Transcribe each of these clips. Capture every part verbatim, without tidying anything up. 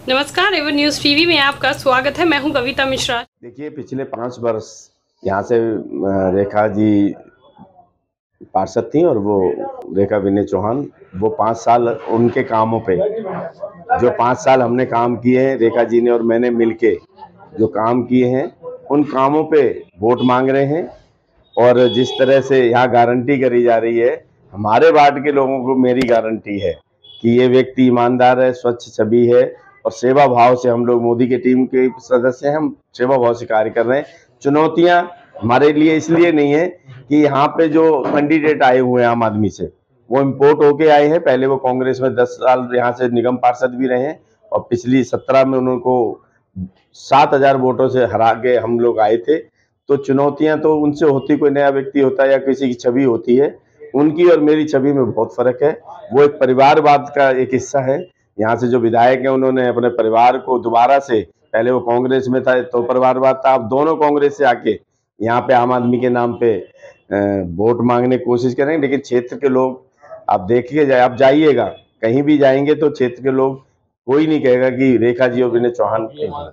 नमस्कार, Avon news TV में आपका स्वागत है। मैं हूं कविता मिश्रा। देखिए, पिछले पाँच वर्ष यहाँ से रेखा जी पार्षद थी और वो रेखा विनय चौहान, वो पाँच साल उनके कामों पे, जो पाँच साल हमने काम किए हैं, रेखा जी ने और मैंने मिलके जो काम किए हैं, उन कामों पे वोट मांग रहे हैं। और जिस तरह से यहाँ गारंटी करी जा रही है, हमारे वार्ड के लोगों को मेरी गारंटी है कि ये व्यक्ति ईमानदार है, स्वच्छ छवि है और सेवा भाव से, हम लोग मोदी के टीम के सदस्य हैं, हम सेवा भाव से कार्य कर रहे हैं। चुनौतियां हमारे लिए इसलिए नहीं है कि यहाँ पे जो कैंडिडेट आए हुए हैं आम आदमी से, वो इम्पोर्ट होके आए हैं। पहले वो कांग्रेस में दस साल यहाँ से निगम पार्षद भी रहे हैं और पिछली सत्रह में उनको सात हजार वोटों से हरा के हम लोग आए थे। तो चुनौतियां तो उनसे होती, कोई नया व्यक्ति होता है या किसी की छवि होती है, उनकी और मेरी छवि में बहुत फर्क है। वो एक परिवारवाद का एक हिस्सा है। यहाँ से जो विधायक हैं, उन्होंने अपने परिवार को दोबारा से, पहले वो कांग्रेस में था तो परिवारवाद था, अब दोनों कांग्रेस से आके यहाँ पे आम आदमी के नाम पे वोट मांगने की कोशिश करेंगे। लेकिन क्षेत्र के लोग, आप देखिए जाए, आप जाइएगा कहीं भी जाएंगे तो क्षेत्र के लोग, कोई नहीं कहेगा कि रेखा जी और विनय चौहान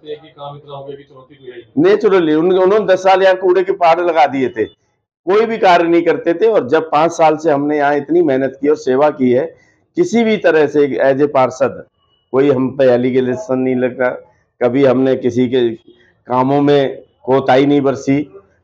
नेचुरली, उन्होंने दस साल यहाँ कूड़े के पहाड़ लगा दिए थे, कोई भी कार्य नहीं करते थे। और जब पांच साल से हमने यहाँ इतनी मेहनत की और सेवा की है, किसी भी तरह से एज ए पार्षद कोई हम पे एलिगेशन नहीं लगा, कभी हमने किसी के कामों में कोताही नहीं बरसी।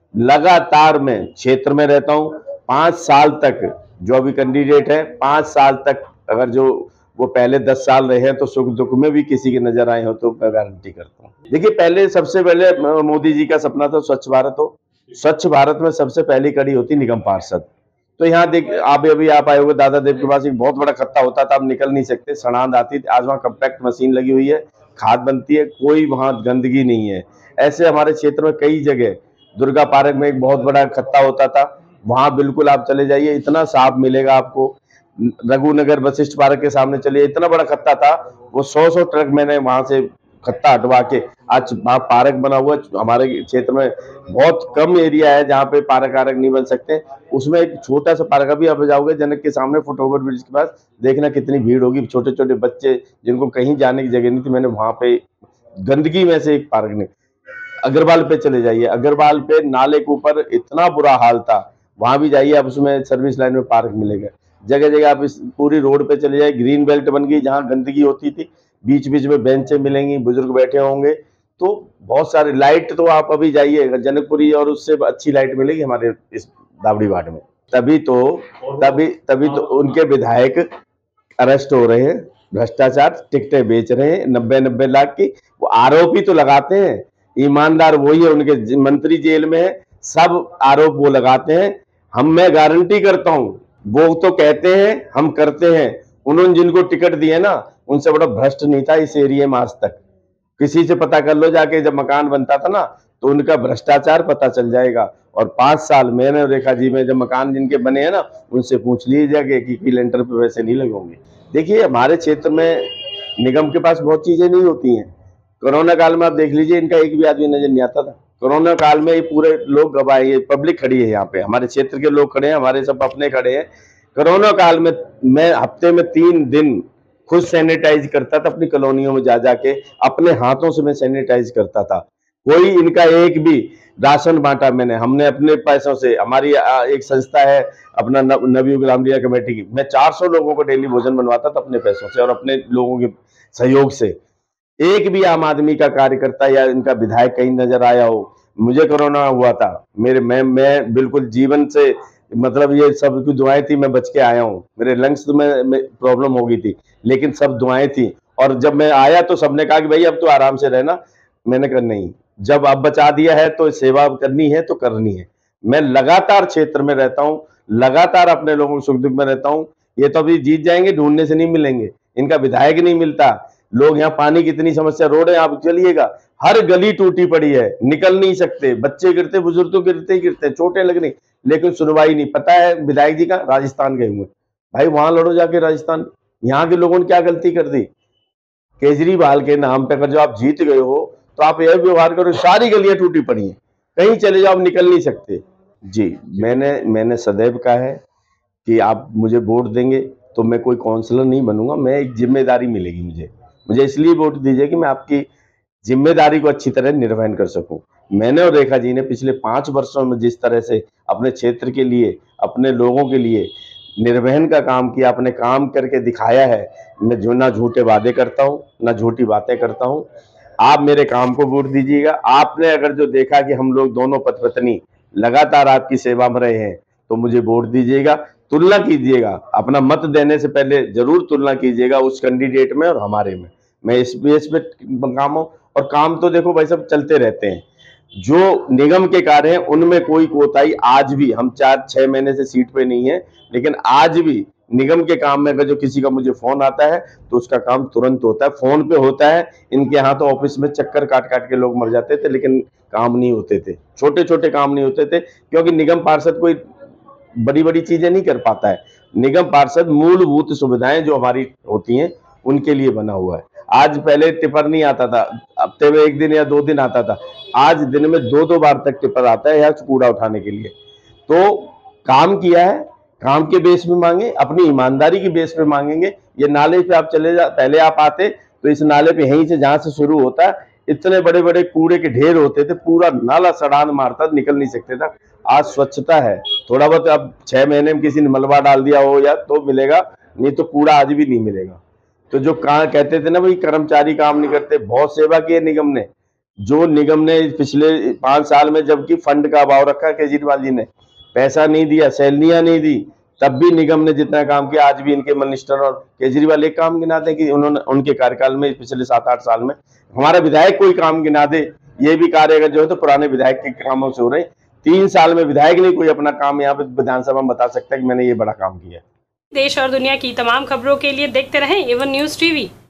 लगातार मैं क्षेत्र में रहता हूँ, पांच साल तक जो अभी कैंडिडेट है, पांच साल तक अगर जो वो पहले दस साल रहे हैं तो सुख दुख में भी किसी के नजर आए हो तो मैं गारंटी करता हूँ। देखिए, पहले सबसे पहले मोदी जी का सपना था स्वच्छ भारत हो। स्वच्छ भारत में सबसे पहली कड़ी होती निगम पार्षद। तो यहाँ देख, आप अभी आप आए होंगे, दादा देव के पास एक बहुत बड़ा खत्ता होता था, आप निकल नहीं सकते, सड़ांध आती थी। आज वहाँ कंपैक्ट मशीन लगी हुई है, खाद बनती है, कोई वहाँ गंदगी नहीं है। ऐसे हमारे क्षेत्र में कई जगह, दुर्गा पार्क में एक बहुत बड़ा खत्ता होता था, वहां बिल्कुल आप चले जाइए, इतना साफ मिलेगा आपको। रघुनगर वशिष्ठ पार्क के सामने चलिए, इतना बड़ा खत्ता था, वो सौ सौ ट्रक मैंने वहां से खत्ता हटवा के आज वहां पार्क बना हुआ। हमारे क्षेत्र में बहुत कम एरिया है जहाँ पे पार्क आरक नहीं बन सकते, उसमें एक छोटा सा पार्क, अभी आप जाओगे जनक के सामने फुटओवर ब्रिज के पास, देखना कितनी भीड़ होगी, छोटे छोटे बच्चे जिनको कहीं जाने की जगह नहीं थी, मैंने वहां पे गंदगी में से एक पार्क ने। अग्रवाल पे चले जाइए, अग्रवाल पे नाले के ऊपर इतना बुरा हाल था, वहां भी जाइए आप, उसमें सर्विस लाइन में पार्क मिलेगा। जगह जगह आप इस पूरी रोड पे चले जाइए, ग्रीन बेल्ट बन गई, जहाँ गंदगी होती थी बीच बीच में बेंचें मिलेंगी, बुजुर्ग बैठे होंगे। तो बहुत सारे लाइट, तो आप अभी जाइए जनकपुरी और उससे अच्छी लाइट मिलेगी हमारे इस दावड़ी वार्ड में। तभी तो तभी तभी तो उनके विधायक अरेस्ट हो रहे हैं, भ्रष्टाचार, टिकटें बेच रहे हैं नब्बे नब्बे लाख की। वो आरोप ही तो लगाते हैं, ईमानदार वही है, उनके मंत्री जेल में है, सब आरोप वो लगाते हैं। हम, मैं गारंटी करता हूं, वो तो कहते हैं, हम करते हैं। उन्होंने जिनको टिकट दिए ना, उनसे बड़ा भ्रष्ट नहीं था इस एरिया में आज तक। किसी से पता कर लो जाके, जब मकान बनता था ना, तो उनका भ्रष्टाचार पता चल जाएगा। और पांच साल मैंने और रेखा जी में जब मकान जिनके बने हैं ना, उनसे पूछ लीजिएगा कि लेंटर पे वैसे नहीं लगे होंगे। देखिए, हमारे क्षेत्र में निगम के पास बहुत चीजें नहीं होती हैं। कोरोना काल में आप देख लीजिए, इनका एक भी आदमी नजर नहीं आता था। कोरोना काल में ये पूरे लोग गवाए, ये पब्लिक खड़ी है यहाँ पे, हमारे क्षेत्र के लोग खड़े हैं, हमारे सब अपने खड़े हैं। कोरोना काल में मैं हफ्ते में तीन दिन खुद सैनिटाइज करता था अपनी कॉलोनियों में जा जाके, अपने हाथों से मैं सैनिटाइज करता था। कोई इनका एक भी राशन बांटा मैंने, हमने अपने पैसों से, हमारी एक संस्था है अपना नबी गुलाम लिया कमेटी की, मैं चार सौ लोगों को डेली भोजन बनवाता था अपने पैसों से और अपने लोगों के सहयोग से। एक भी आम आदमी का कार्यकर्ता या इनका विधायक कहीं नजर आया हो? मुझे कोरोना हुआ था, मेरे मैं मैं बिल्कुल जीवन से, मतलब ये सब की दुआएं थी, मैं बच के आया हूँ। मेरे लंग्स में, में प्रॉब्लम हो गई थी, लेकिन सब दुआएं थी। और जब मैं आया तो सबने कहा कि भाई अब तो आराम से रहना। मैंने कहा नहीं, जब अब बचा दिया है तो सेवा करनी है तो करनी है। मैं लगातार क्षेत्र में रहता हूँ, लगातार अपने लोगों के सुख दुख में रहता हूँ। ये तो अभी जीत जाएंगे, ढूंढने से नहीं मिलेंगे, इनका विधायक नहीं मिलता। लोग यहाँ पानी की इतनी समस्या, रोड है, आप चलिएगा, हर गली टूटी पड़ी है, निकल नहीं सकते, बच्चे गिरते, बुजुर्ग तो गिरते ही गिरते, चोटें लगनी, लेकिन सुनवाई नहीं। पता है विधायक जी का राजस्थान गए हुए, भाई वहां लड़ो जाके राजस्थान। यहाँ के लोगों ने क्या गलती कर दी? केजरीवाल के नाम पे अगर जो आप जीत गए हो तो आप यह व्यवहार करो, सारी गलियां टूटी पड़ी हैं, कहीं चले जाओ आप निकल नहीं सकते। जी, मैंने मैंने सदैव कहा है कि आप मुझे वोट देंगे तो मैं कोई काउंसलर नहीं बनूंगा, मैं एक जिम्मेदारी मिलेगी मुझे, मुझे इसलिए वोट दीजिए कि मैं आपकी जिम्मेदारी को अच्छी तरह निर्वहन कर सकूं। मैंने और रेखा जी ने पिछले पांच वर्षों में जिस तरह से अपने क्षेत्र के लिए, अपने लोगों के लिए निर्वहन का काम किया, अपने काम करके दिखाया है। मैं जो ना झूठे वादे करता हूं, ना झूठी बातें करता हूं। आप मेरे काम को वोट दीजिएगा। आपने अगर जो देखा कि हम लोग दोनों पति पत्नी लगातार आपकी सेवा में रहे हैं, तो मुझे वोट दीजिएगा। तुलना कीजिएगा, अपना मत देने से पहले जरूर तुलना कीजिएगा उस कैंडिडेट में और हमारे में। मैं इस बेस पे काम हूं, और काम तो देखो भाई सब चलते रहते हैं। जो निगम के कार्य हैं उनमें कोई कोताही आज भी, हम चार छह महीने से सीट पे नहीं है, लेकिन आज भी निगम के काम में अगर जो किसी का मुझे फोन आता है तो उसका काम तुरंत होता है, फोन पे होता है। इनके यहाँ तो ऑफिस में चक्कर काट काट के लोग मर जाते थे, लेकिन काम नहीं होते थे, छोटे छोटे काम नहीं होते थे, क्योंकि निगम पार्षद कोई बड़ी बड़ी चीजें नहीं कर पाता है। निगम पार्षद मूलभूत सुविधाएं जो हमारी होती हैं उनके लिए बना हुआ है। आज पहले टिपर नहीं आता था, हफ्ते में एक दिन या दो दिन आता था, आज दिन में दो दो बार तक टिपर आता है यहाँ कूड़ा उठाने के लिए। तो काम किया है, काम के बेस पे मांगे, अपनी ईमानदारी की बेस पे मांगेंगे। ये नाले पे आप चले जा, पहले आप आते तो इस नाले पे यहीं से जहां से शुरू होता है इतने बड़े बड़े कूड़े के ढेर होते थे, पूरा नाला सड़ान मारता, निकल नहीं सकते था। आज स्वच्छता है, थोड़ा बहुत अब छह महीने में किसी ने मलबा डाल दिया हो या तो मिलेगा, नहीं तो कूड़ा आज भी नहीं मिलेगा। तो जो कहा कहते थे ना भाई कर्मचारी काम नहीं करते, बहुत सेवा की है निगम ने। जो निगम ने पिछले पांच साल में, जबकि फंड का अभाव रखा केजरीवाल जी ने, पैसा नहीं दिया, सैलरियां नहीं दी, तब भी निगम ने जितना काम किया। आज भी इनके मिनिस्टर और केजरीवाल एक काम गिनाते हैं कि उन्होंने उनके कार्यकाल में पिछले सात आठ साल में, हमारा विधायक कोई काम गिना दे, ये भी कार्य अगर जो है तो पुराने विधायक के कामों से हो रहे हैं। तीन साल में विधायक नहीं कोई अपना काम यहाँ पे विधानसभा में बता सकता है कि मैंने ये बड़ा काम किया। देश और दुनिया की तमाम खबरों के लिए देखते रहें एवन न्यूज़ टीवी।